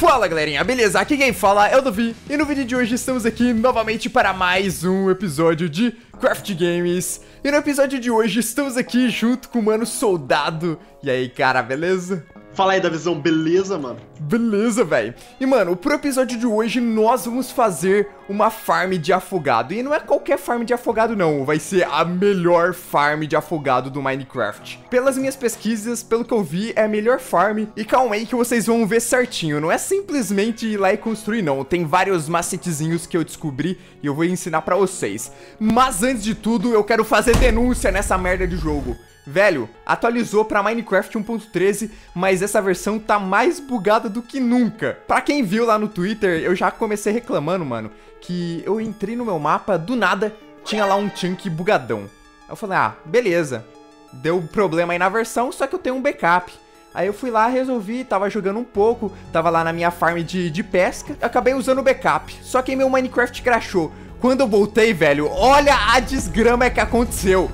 Fala galerinha, beleza? Aqui quem fala é o Davi e no vídeo de hoje estamos aqui novamente para mais um episódio de Craft Games. E no episódio de hoje estamos aqui junto com o mano Soldado. E aí cara, beleza? Fala aí, Davizão, beleza, mano? Beleza, velho. E, mano, pro episódio de hoje, nós vamos fazer uma farm de afogado. E não é qualquer farm de afogado, não. Vai ser a melhor farm de afogado do Minecraft. Pelas minhas pesquisas, pelo que eu vi, é a melhor farm. E calma aí que vocês vão ver certinho. Não é simplesmente ir lá e construir, não. Tem vários macetezinhos que eu descobri e eu vou ensinar pra vocês. Mas antes de tudo, eu quero fazer denúncia nessa merda de jogo. Velho, atualizou pra Minecraft 1.13, mas essa versão tá mais bugada do que nunca. Pra quem viu lá no Twitter, eu já comecei reclamando, mano, que eu entrei no meu mapa, do nada, tinha lá um chunk bugadão. Aí eu falei, ah, beleza, deu problema aí na versão, só que eu tenho um backup. Aí eu fui lá, resolvi, tava jogando um pouco, tava lá na minha farm de pesca, acabei usando o backup, só que meu Minecraft crashou. Quando eu voltei, velho, olha a desgrama que aconteceu.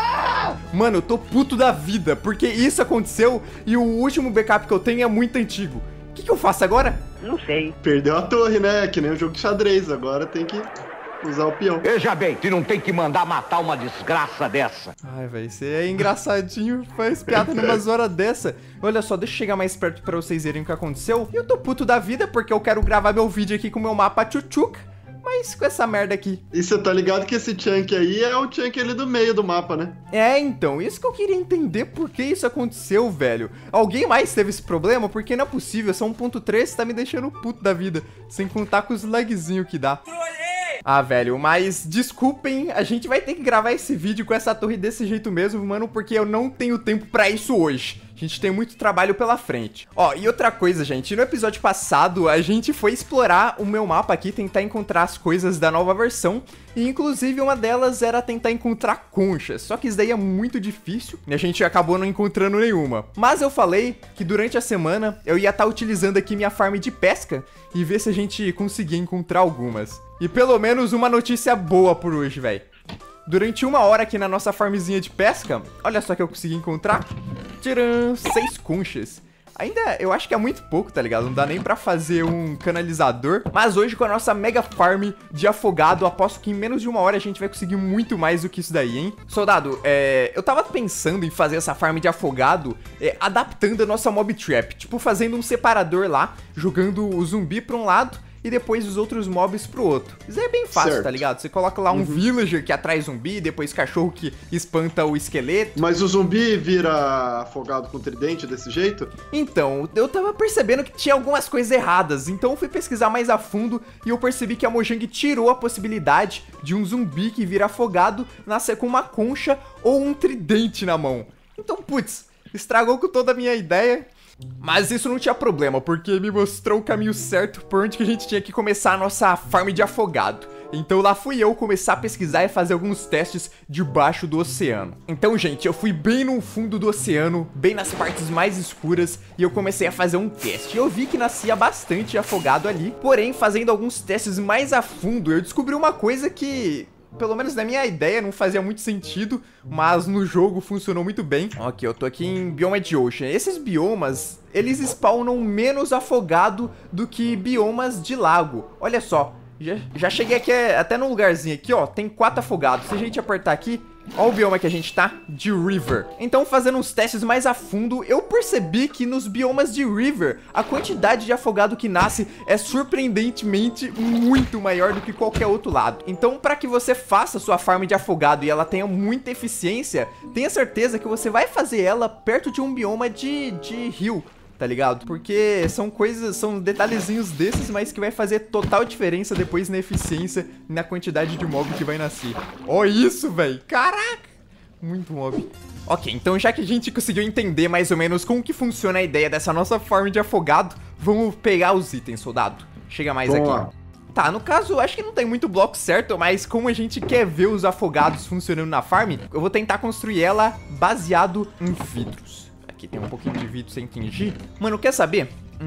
Mano, eu tô puto da vida, porque isso aconteceu e o último backup que eu tenho é muito antigo. O que eu faço agora? Não sei. Perdeu a torre, né? Que nem um jogo de xadrez, agora tem que usar o peão. Veja bem, tu não tem que mandar matar uma desgraça dessa. Ai, velho, você é engraçadinho, faz piada numas horas dessa. Olha só, deixa eu chegar mais perto pra vocês verem o que aconteceu. E eu tô puto da vida porque eu quero gravar meu vídeo aqui com o meu mapa tchutchuca. Mas com essa merda aqui. E você tá ligado que esse chunk aí é o chunk ali do meio do mapa, né? É, então, isso que eu queria entender por que isso aconteceu, velho. Alguém mais teve esse problema? Porque não é possível, essa 1.3 tá me deixando puto da vida. Sem contar com os lagzinhos que dá. Ah, velho, mas desculpem, a gente vai ter que gravar esse vídeo com essa torre desse jeito mesmo, mano, porque eu não tenho tempo pra isso hoje. A gente tem muito trabalho pela frente. Ó, e outra coisa, gente, no episódio passado, a gente foi explorar o meu mapa aqui, tentar encontrar as coisas da nova versão, e inclusive uma delas era tentar encontrar conchas, só que isso daí é muito difícil, e a gente acabou não encontrando nenhuma. Mas eu falei que durante a semana eu ia estar utilizando aqui minha farm de pesca, e ver se a gente conseguia encontrar algumas. E pelo menos uma notícia boa por hoje, velho. Durante uma hora aqui na nossa farmzinha de pesca, olha só que eu consegui encontrar. Tcharam, 6 conchas. Ainda, eu acho que é muito pouco, tá ligado? Não dá nem pra fazer um canalizador. Mas hoje, com a nossa mega farm de afogado, aposto que em menos de uma hora a gente vai conseguir muito mais do que isso daí, hein? Soldado, eu tava pensando em fazer essa farm de afogado adaptando a nossa mob trap. Tipo, fazendo um separador lá, jogando o zumbi pra um lado e depois os outros mobs pro outro. Isso é bem fácil, certo, tá ligado? Você coloca lá um villager que atrai zumbi, depois cachorro que espanta o esqueleto. Mas o zumbi vira afogado com tridente desse jeito? Então, eu tava percebendo que tinha algumas coisas erradas, então eu fui pesquisar mais a fundo e eu percebi que a Mojang tirou a possibilidade de um zumbi que vira afogado nascer com uma concha ou um tridente na mão. Então, putz, estragou com toda a minha ideia. Mas isso não tinha problema, porque me mostrou o caminho certo por onde que a gente tinha que começar a nossa farm de afogado. Então lá fui eu começar a pesquisar e fazer alguns testes debaixo do oceano. Então, gente, eu fui bem no fundo do oceano, bem nas partes mais escuras, e eu comecei a fazer um teste. Eu vi que nascia bastante afogado ali, porém, fazendo alguns testes mais a fundo, eu descobri uma coisa que, pelo menos na minha ideia, não fazia muito sentido, mas no jogo funcionou muito bem. Ok, eu tô aqui em bioma de Ocean. Esses biomas, eles spawnam menos afogado do que biomas de lago. Olha só, já cheguei aqui até num lugarzinho aqui, ó, tem 4 afogados. Se a gente apertar aqui, ó o bioma que a gente tá, de River. Então, fazendo uns testes mais a fundo, eu percebi que nos biomas de River, a quantidade de afogado que nasce é surpreendentemente muito maior do que qualquer outro lado. Então, para que você faça sua farm de afogado e ela tenha muita eficiência, tenha certeza que você vai fazer ela perto de um bioma de rio, tá ligado? Porque são coisas, são detalhezinhos desses, mas que vai fazer total diferença depois na eficiência e na quantidade de mob que vai nascer. Ó isso, velho! Caraca! Muito mob. Ok, então já que a gente conseguiu entender mais ou menos como que funciona a ideia dessa nossa farm de afogado, vamos pegar os itens, soldado. Chega mais aqui. Tá, no caso, acho que não tem muito bloco certo, mas como a gente quer ver os afogados funcionando na farm, eu vou tentar construir ela baseado em vidros. Aqui tem um pouquinho de vidro sem tingir. Mano, quer saber?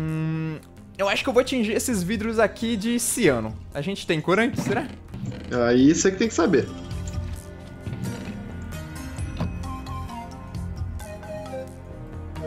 Eu acho que eu vou tingir esses vidros aqui de ciano. A gente tem corante, será? Aí você que tem que saber.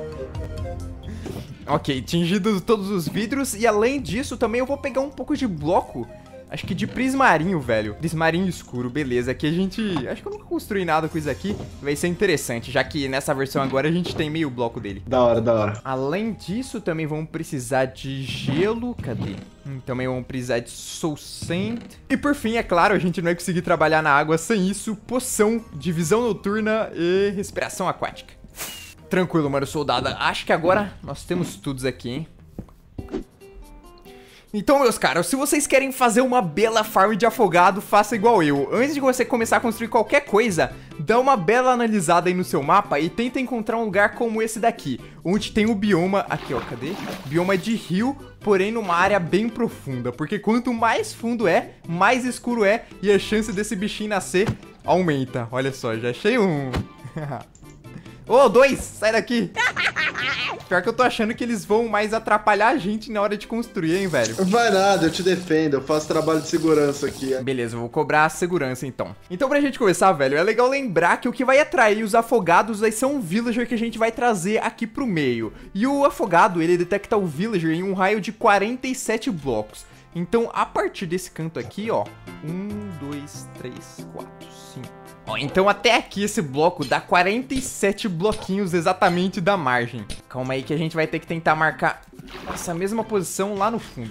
Ok, tingido todos os vidros. E além disso, também eu vou pegar um pouco de bloco. Acho que de prismarinho, velho. Prismarinho escuro, beleza. Aqui a gente... Acho que eu nunca construí nada com isso aqui. Vai ser interessante, já que nessa versão agora a gente tem meio bloco dele. Da hora, da hora. Além disso, também vamos precisar de gelo. Cadê? Também vamos precisar de soul sand. E por fim, é claro, a gente não vai conseguir trabalhar na água sem isso. Poção de visão noturna e respiração aquática. Tranquilo, mano, soldado. Acho que agora nós temos tudo aqui, hein? Então, meus caros, se vocês querem fazer uma bela farm de afogado, faça igual eu. Antes de você começar a construir qualquer coisa, dá uma bela analisada aí no seu mapa e tenta encontrar um lugar como esse daqui, onde tem o bioma... Aqui, ó, cadê? Bioma de rio, porém numa área bem profunda, porque quanto mais fundo é, mais escuro é, e a chance desse bichinho nascer aumenta. Olha só, já achei um... Ô, dois, sai daqui. Pior que eu tô achando que eles vão mais atrapalhar a gente na hora de construir, hein, velho. Não vai nada, eu te defendo, eu faço trabalho de segurança aqui. Beleza, eu vou cobrar a segurança, então. Então, pra gente começar, velho, é legal lembrar que o que vai atrair os afogados vai ser um villager que a gente vai trazer aqui pro meio. E o afogado, ele detecta o villager em um raio de 47 blocos. Então, a partir desse canto aqui, ó, 1, 2, 3, 4, 5... Ó, então até aqui esse bloco dá 47 bloquinhos exatamente da margem. Calma aí que a gente vai ter que tentar marcar essa mesma posição lá no fundo.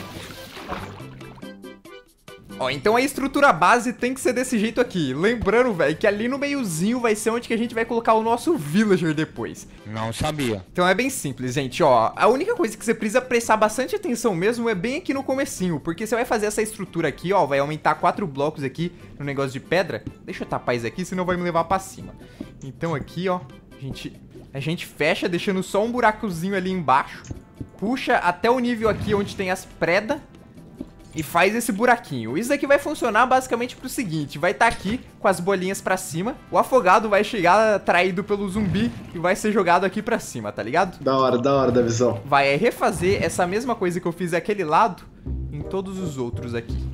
Ó, então a estrutura base tem que ser desse jeito aqui. Lembrando, velho, que ali no meiozinho vai ser onde que a gente vai colocar o nosso villager depois. Não sabia. Então é bem simples, gente, ó. A única coisa que você precisa prestar bastante atenção mesmo é bem aqui no comecinho, porque você vai fazer essa estrutura aqui, ó, vai aumentar 4 blocos aqui no negócio de pedra. Deixa eu tapar isso aqui, senão vai me levar pra cima. Então aqui, ó, a gente fecha, deixando só um buracozinho ali embaixo. Puxa até o nível aqui onde tem as predas. E faz esse buraquinho. Isso aqui vai funcionar basicamente pro seguinte. Vai estar aqui com as bolinhas pra cima. O afogado vai chegar atraído pelo zumbi e vai ser jogado aqui pra cima, tá ligado? Da hora da visão. Vai refazer essa mesma coisa que eu fiz aquele lado em todos os outros aqui.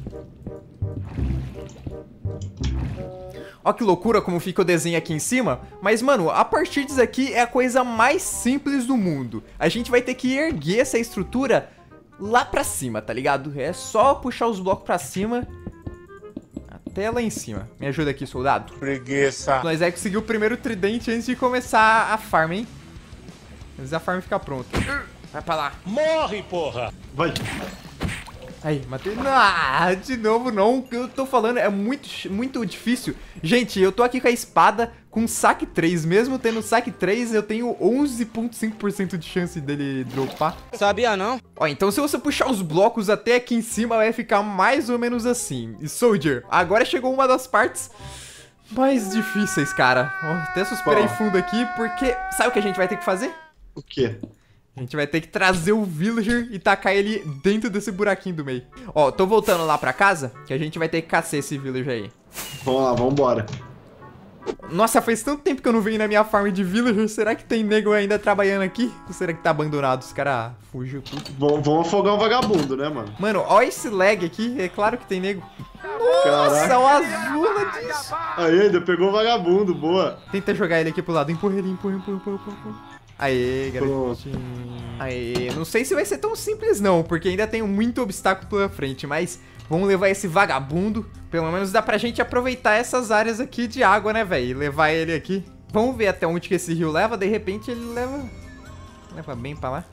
Ó que loucura como fica o desenho aqui em cima. Mas, mano, a partir disso aqui é a coisa mais simples do mundo. A gente vai ter que erguer essa estrutura lá pra cima, tá ligado? É só puxar os blocos pra cima até lá em cima. Me ajuda aqui, soldado. Preguiça. Nós vai conseguir o primeiro tridente antes de começar a farm, hein? Antes da farm ficar pronta. Vai pra lá. Morre, porra. Vai. Aí, matei. Ah, de novo não. O que eu tô falando é muito difícil. Gente, eu tô aqui com a espada com saque 3. Mesmo tendo saque 3, eu tenho 11,5% de chance dele dropar. Sabia não? Ó, então se você puxar os blocos até aqui em cima, vai ficar mais ou menos assim. E Soldier, agora chegou uma das partes mais difíceis, cara. Ó, até suspirei fundo aqui, porque sabe o que a gente vai ter que fazer? O quê? A gente vai ter que trazer o villager e tacar ele dentro desse buraquinho do meio. Ó, tô voltando lá pra casa, que a gente vai ter que caçar esse villager aí. Vamos lá, vambora. Nossa, faz tanto tempo que eu não venho na minha farm de villager. Será que tem nego ainda trabalhando aqui? Ou será que tá abandonado? Os caras fugiu tudo. Vamos afogar um vagabundo, né, mano? Mano, ó esse lag aqui. É claro que tem nego. Nossa, o azul disso. Aí, ainda pegou o vagabundo, boa. Tenta jogar ele aqui pro lado. Empurra ele, empurra. Aê, garotinho. Aê, não sei se vai ser tão simples não, porque ainda tem muito obstáculo pela frente, mas vamos levar esse vagabundo. Pelo menos dá pra gente aproveitar essas áreas aqui de água, né, velho? E levar ele aqui. Vamos ver até onde que esse rio leva, de repente ele leva bem pra lá.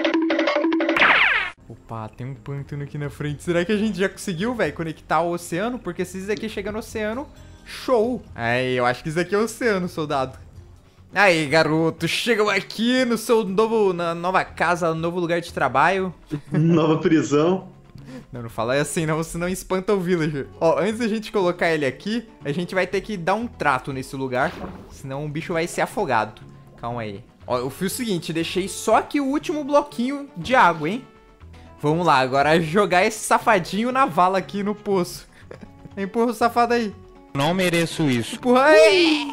Opa, tem um pântano aqui na frente. Será que a gente já conseguiu, velho, conectar o oceano? Porque se isso aqui chega no oceano, show. Aí, eu acho que isso aqui é o oceano, soldado. Aí, garoto, chegam aqui no seu na nova casa, no novo lugar de trabalho. Nova prisão. Não fala assim não, senão espanta o villager. Ó, antes da gente colocar ele aqui, a gente vai ter que dar um trato nesse lugar, senão o bicho vai ser afogado. Calma aí. Ó, eu fiz o seguinte, deixei só aqui o último bloquinho de água, hein? Vamos lá, agora jogar esse safadinho na vala aqui no poço. Empurra o safado aí. Não mereço isso. Empurra aí.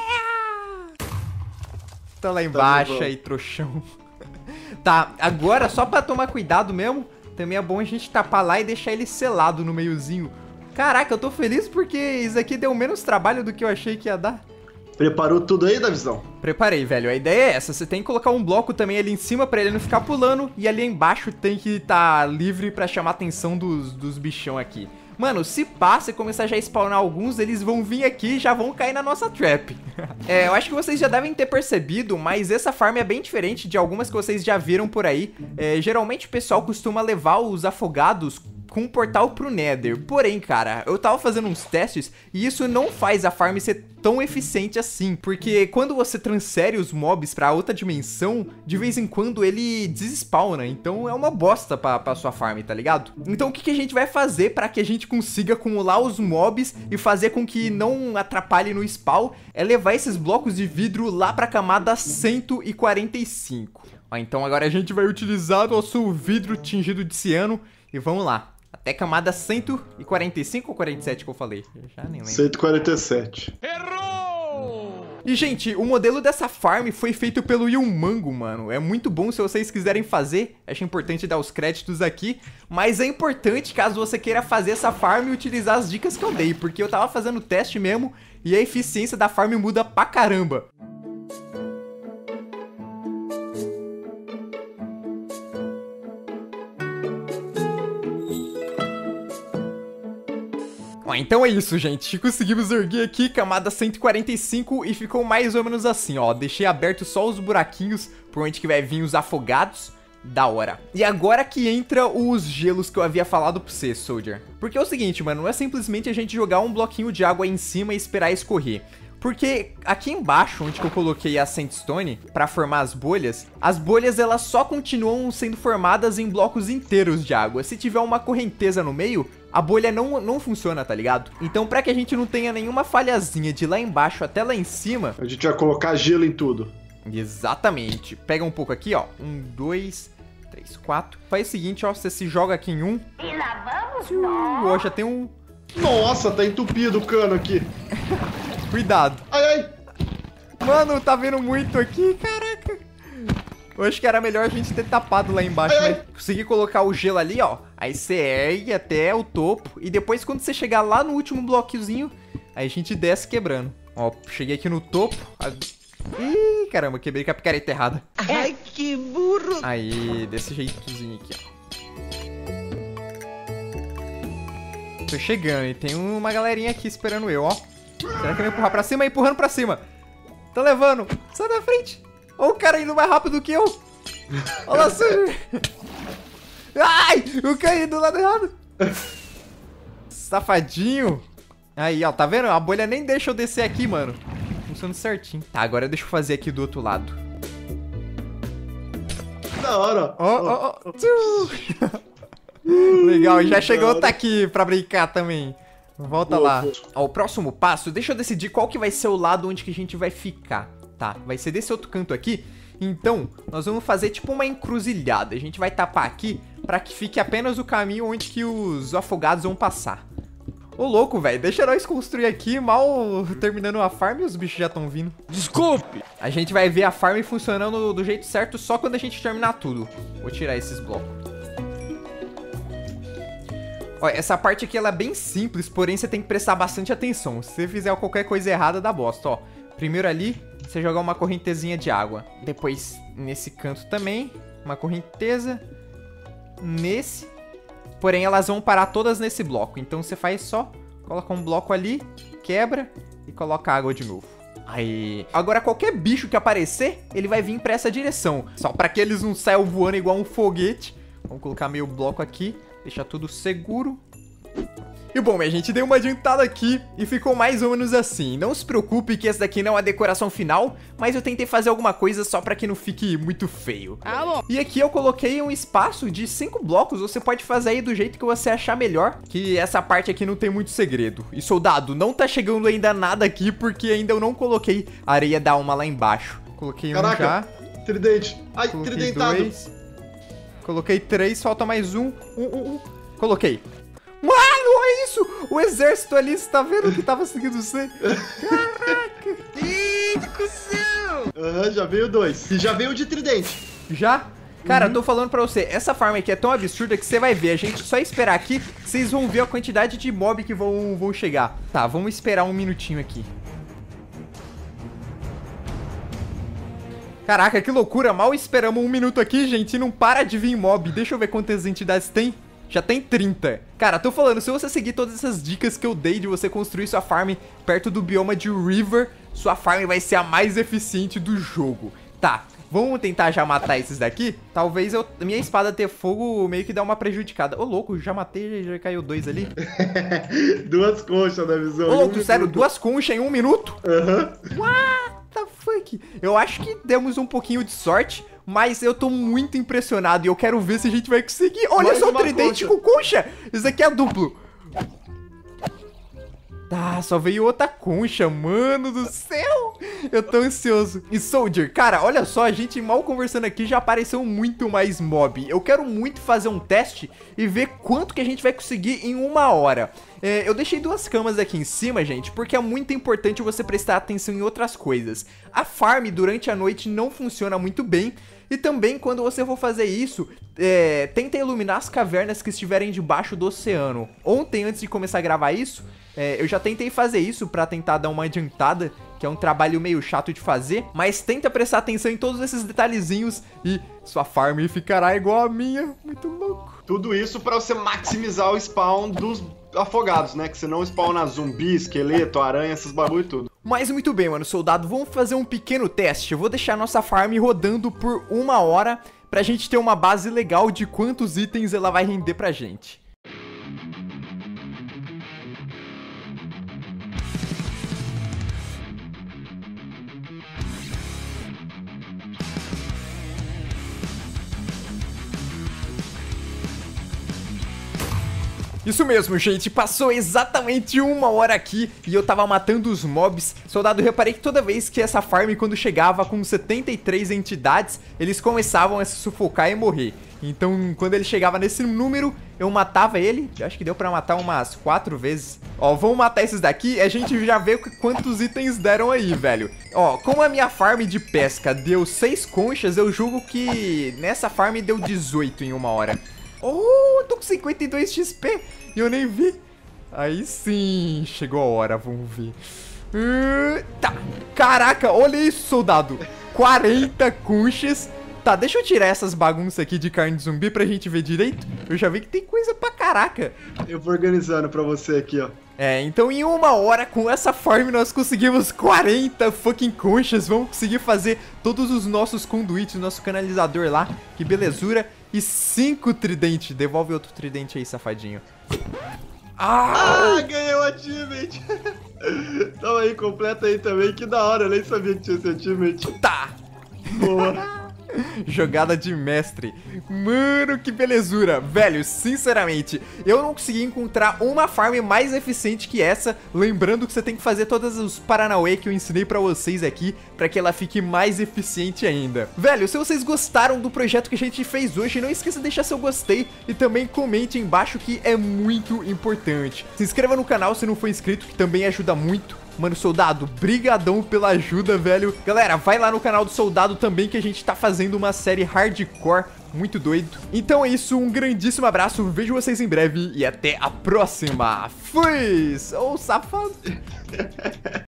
Tá lá embaixo aí, trouxão. Tá, agora só pra tomar cuidado mesmo, também é bom a gente tapar lá e deixar ele selado no meiozinho. Caraca, eu tô feliz porque isso aqui deu menos trabalho do que eu achei que ia dar. Preparou tudo aí, Davizão? Preparei, velho. A ideia é essa. Você tem que colocar um bloco também ali em cima pra ele não ficar pulando. E ali embaixo tem que estar livre pra chamar a atenção dos bichão aqui. Mano, se passa e começar já a spawnar alguns, eles vão vir aqui e já vão cair na nossa trap. Eu acho que vocês já devem ter percebido, mas essa farm é bem diferente de algumas que vocês já viram por aí. Geralmente o pessoal costuma levar os afogados com um portal pro Nether. Porém, cara, eu tava fazendo uns testes e isso não faz a farm ser tão eficiente assim, porque quando você transfere os mobs pra outra dimensão, de vez em quando ele desspawna, então é uma bosta pra sua farm, tá ligado? Então o que a gente vai fazer pra que a gente consiga acumular os mobs e fazer com que não atrapalhe no spawn, é levar esses blocos de vidro lá pra camada 145. Ó, então agora a gente vai utilizar nosso vidro tingido de ciano e vamos lá. Até camada 145 ou 47 que eu falei? Eu já nem lembro. 147. Errou! E, gente, o modelo dessa farm foi feito pelo Ilmango, mano. É muito bom se vocês quiserem fazer. Acho importante dar os créditos aqui. Mas é importante, caso você queira fazer essa farm, utilizar as dicas que eu dei. Porque eu tava fazendo o teste mesmo e a eficiência da farm muda pra caramba. Então é isso, gente. Conseguimos erguer aqui camada 145 e ficou mais ou menos assim, ó. Deixei aberto só os buraquinhos por onde que vai vir os afogados. Da hora. E agora que entra os gelos que eu havia falado pra você, Soldier. Porque é o seguinte, mano, não é simplesmente a gente jogar um bloquinho de água aí em cima e esperar escorrer. Porque aqui embaixo, onde que eu coloquei a sandstone pra formar as bolhas elas só continuam sendo formadas em blocos inteiros de água. Se tiver uma correnteza no meio, a bolha não funciona, tá ligado? Então pra que a gente não tenha nenhuma falhazinha de lá embaixo até lá em cima... A gente vai colocar gelo em tudo. Exatamente. Pega um pouco aqui, ó. 1, 2, 3, 4. Faz o seguinte, ó. Você se joga aqui em um. E lá vamos nós. Ó, já tem um... Nossa, tá entupido o cano aqui. Cuidado. Ai, ai. Mano, tá vendo muito aqui, caraca. Eu acho que era melhor a gente ter tapado lá embaixo, ai, mas consegui colocar o gelo ali, ó. Aí você ergue até o topo. E depois, quando você chegar lá no último bloquezinho, aí a gente desce quebrando. Ó, cheguei aqui no topo. Ih, caramba, quebrei com a picareta errada. Ai, que burro. Aí, desse jeitozinho aqui, ó. Tô chegando e tem uma galerinha aqui esperando eu, ó. Será que eu vou empurrar pra cima? Empurrando pra cima. Tá levando. Sai da frente. Ó o cara indo mais rápido que eu. Olha lá, Sujo. Ai, eu caí do lado errado. Safadinho. Aí, ó, tá vendo? A bolha nem deixa eu descer aqui, mano. Funciona certinho. Tá, agora deixa eu fazer aqui do outro lado. Da hora. Ó. Legal, já chegou outra aqui pra brincar também. Volta lá. Ó, o próximo passo, deixa eu decidir qual que vai ser o lado onde que a gente vai ficar. Tá, vai ser desse outro canto aqui. Então, nós vamos fazer tipo uma encruzilhada. A gente vai tapar aqui pra que fique apenas o caminho onde que os afogados vão passar. Ô, louco, velho, deixa nós construir aqui, mal terminando a farm e os bichos já estão vindo. Desculpe! A gente vai ver a farm funcionando do jeito certo só quando a gente terminar tudo. Vou tirar esses blocos. Ó, essa parte aqui ela é bem simples, porém você tem que prestar bastante atenção. Se você fizer qualquer coisa errada, dá bosta, ó. Primeiro ali, você jogar uma correntezinha de água. Depois, nesse canto também, uma correnteza. Nesse. Porém, elas vão parar todas nesse bloco. Então você faz só, coloca um bloco ali, quebra e coloca água de novo. Aí. Agora qualquer bicho que aparecer, ele vai vir pra essa direção. Só pra que eles não saiam voando igual um foguete. Vamos colocar meio bloco aqui. Deixar tudo seguro. E bom, a gente deu uma adiantada aqui e ficou mais ou menos assim. Não se preocupe que essa daqui não é a decoração final, mas eu tentei fazer alguma coisa só pra que não fique muito feio. Ah, bom. E aqui eu coloquei um espaço de 5 blocos, você pode fazer aí do jeito que você achar melhor, que essa parte aqui não tem muito segredo. E soldado, não tá chegando ainda nada aqui porque ainda eu não coloquei areia da alma lá embaixo. Coloquei um já. Tridente. Ai, Coloquei tridentado. 2. Coloquei 3, falta mais um. Coloquei. Mano, olha isso! O exército ali, você tá vendo que tava seguindo você? Caraca! Ih, cuzão! Aham, já veio 2. E já veio de tridente. Já? Cara, eu tô falando pra você, essa farm aqui é tão absurda que você vai ver. A gente só esperar aqui, vocês vão ver a quantidade de mob que vão chegar. Tá, vamos esperar um minutinho aqui. Caraca, que loucura. Mal esperamos 1 minuto aqui, gente, e não para de vir mob. Deixa eu ver quantas entidades tem. Já tem 30. Cara, tô falando, se você seguir todas essas dicas que eu dei de você construir sua farm perto do bioma de River, sua farm vai ser a mais eficiente do jogo. Tá, vamos tentar já matar esses daqui? Talvez minha espada ter fogo meio que dá uma prejudicada. Ô, louco, já matei, já caiu 2 ali. 2 conchas da visão. Ô, louco, sério, 2 conchas em 1 minuto? Aham. What the fuck? Eu acho que demos um pouquinho de sorte, mas eu tô muito impressionado e eu quero ver se a gente vai conseguir. Olha Mais só o uma tridente concha. com concha. Isso aqui é duplo. Tá, só veio outra concha, mano do céu. Eu tô ansioso. E Soldier, cara, olha só, a gente mal conversando aqui já apareceu muito mais mob. Eu quero muito fazer um teste e ver quanto que a gente vai conseguir em 1 hora. Eu deixei 2 camas aqui em cima, gente, porque é muito importante você prestar atenção em outras coisas. A farm durante a noite não funciona muito bem. E também, quando você for fazer isso, tenta iluminar as cavernas que estiverem debaixo do oceano. Ontem, antes de começar a gravar isso, eu já tentei fazer isso pra tentar dar uma adiantada, que é um trabalho meio chato de fazer. Mas tenta prestar atenção em todos esses detalhezinhos e sua farm ficará igual a minha. Muito louco. Tudo isso pra você maximizar o spawn dos afogados, né? Que você não spawna zumbi, esqueleto, aranha, esses bagulho e tudo. Mas muito bem, mano, soldado, vamos fazer um pequeno teste. Eu vou deixar nossa farm rodando por 1 hora pra gente ter uma base legal de quantos itens ela vai render pra gente. Isso mesmo, gente, passou exatamente 1 hora aqui e eu tava matando os mobs. Soldado, reparei que toda vez que essa farm, quando chegava com 73 entidades, eles começavam a se sufocar e morrer. Então, quando ele chegava nesse número, eu matava ele. Acho que deu pra matar umas 4 vezes. Ó, vamos matar esses daqui e a gente já vê quantos itens deram aí, velho. Ó, como a minha farm de pesca deu 6 conchas, eu julgo que nessa farm deu 18 em 1 hora. Oh, tô com 52 XP e eu nem vi. Aí sim, chegou a hora, vamos ver. Tá, caraca, olha isso, soldado. 40 conchas. Tá, deixa eu tirar essas bagunças aqui de carne de zumbi pra gente ver direito. Eu já vi que tem coisa pra caraca. Eu vou organizando pra você aqui, ó. Então em 1 hora com essa farm nós conseguimos 40 fucking conchas. Vamos conseguir fazer todos os nossos conduítes, nosso canalizador lá. Que belezura. E 5 tridentes. Devolve outro tridente aí, safadinho. Ganhei o achievement. Tava aí, completa aí também. Que da hora, eu nem sabia que tinha esse achievement. Tá. Boa. Jogada de mestre. Mano, que belezura. Velho, sinceramente, eu não consegui encontrar uma farm mais eficiente que essa. Lembrando que você tem que fazer todos os paranauê que eu ensinei pra vocês aqui, pra que ela fique mais eficiente ainda. Velho, se vocês gostaram do projeto que a gente fez hoje, não esqueça de deixar seu gostei e também comente aí embaixo, que é muito importante. Se inscreva no canal se não for inscrito, que também ajuda muito. Mano, soldado, brigadão pela ajuda, velho. Galera, vai lá no canal do soldado também, que a gente tá fazendo uma série hardcore muito doido. Então é isso, um grandíssimo abraço, vejo vocês em breve e até a próxima. Fui! Ô, safado.